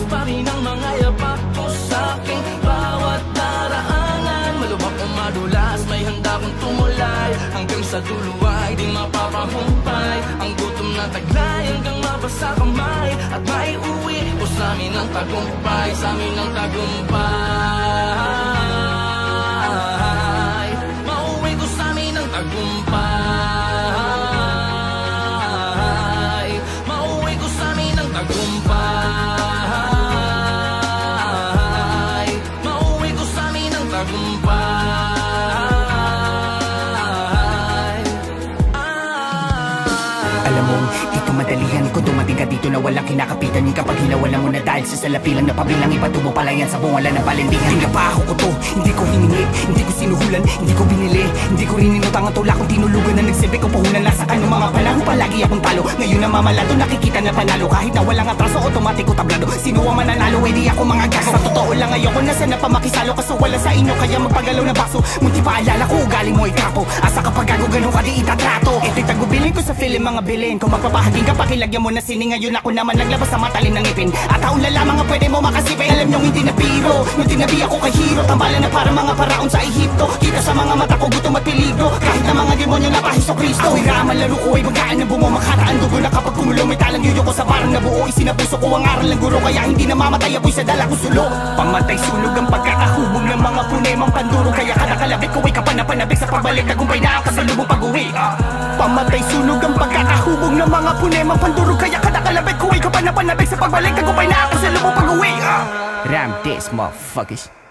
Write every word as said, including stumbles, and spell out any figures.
pa rin ang mga yapak ko sa aking bawat daraanan. Malubak o madulas, may handa kong tumulay, hanggang sa dulo ay di mapapahumpay. Ang gutom na taglay hanggang mabasa kamay, at maiuwi ko sa amin ang tagumpay, sa amin ang tagumpay. Mauwi ko sa amin ang tagumpay, mauwi ko sa amin ang tagumpay, mauwi ko sa amin ang tagumpay. Alam mo, di ko madalihan ko dumating ka dito na walang kinakapitan. Yung kapag hinawalan mo na dahil sa salapi lang na pabilang, ipatubo pala yan sa bungalan ng palindihan. Hindi pa ako ko to, hindi ko hiningi, hindi ko sinuhulan, hindi ko binili, hindi ko rin inutang ang tula kung tinulugan na nagsibi ko puhunan lang sa kanong mga panahon. Palagi akong talo, ngayon na mamalado, nakikita na panalo. Kahit na walang atraso, automatic ko tablado. Sino ang mananalo, eh di ako mga gaso. Sa totoo lang ayoko na sana pa makisalo, kaso wala sa inyo kaya magpagalaw na baso. Munti pa alala ko, ugaling mo ikapo, asa kapag gago ganun ka di itatrato. Ito'y tagubilin ko sa film mga bilin, kung magpapahaging ka pakilagyan mo na sini. Ngayon ako naman naglabas sa matalim ng ipin, at taon na lamang ang pwede mo makasipin. Alam nyong hindi na biro, nung tinabi ako kay hero, tambalan na para mga paraon sa Ehipto. Kita sa mga mata ko gutom at peligro, kahit na mga demonyo na pahiso Kristo. Ako'y raman, laro ko ay magaan na bumo, makataang dugo na kapag kumulo. May talang yuyo ko sa parang nabuo, isinapuso ko ang aral ng guro, kaya hindi na mamatay apoy sa dala ko sulo. Pamatay sunog ang pagkakahubog ng mga punemang panduro, kaya kada kalabit ko ay kapanapanabik sa pagbalik, tagumpay na ang kasalubong pag-uwi. Pamatay sunog ang pagkakahubog ng mga punemang panduro, kaya kada kalabit ko ay kapanapanabik sa pagbalik, tagumpay na ang kasalubong pag-uwi. Ram this motherfuckers.